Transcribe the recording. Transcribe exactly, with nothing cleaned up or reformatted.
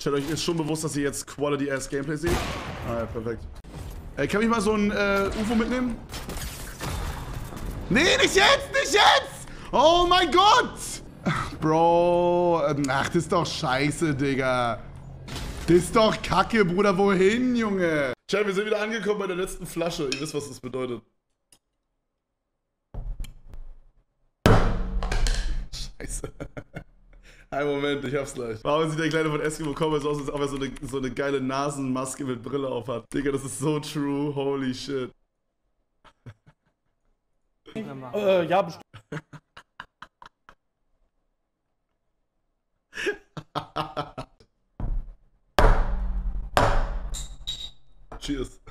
Chat, euch ist schon bewusst, dass ihr jetzt Quality-Ass-Gameplay seht? Ah ja, perfekt. Ey, kann ich mal so ein äh, U F O mitnehmen? Nee, nicht jetzt, nicht jetzt! Oh mein Gott! Bro, ach, das ist doch scheiße, Digga. Das ist doch Kacke, Bruder, wohin, Junge? Chat, wir sind wieder angekommen bei der letzten Flasche. Ihr wisst, was das bedeutet. Scheiße. Ein Moment, ich hab's gleich. Warum sieht der Kleine von Eskimo Commerce aus, als ob er so eine, so eine geile Nasenmaske mit Brille auf hat? Digga, das ist so true. Holy shit. Äh, ja, bestimmt. Cheers.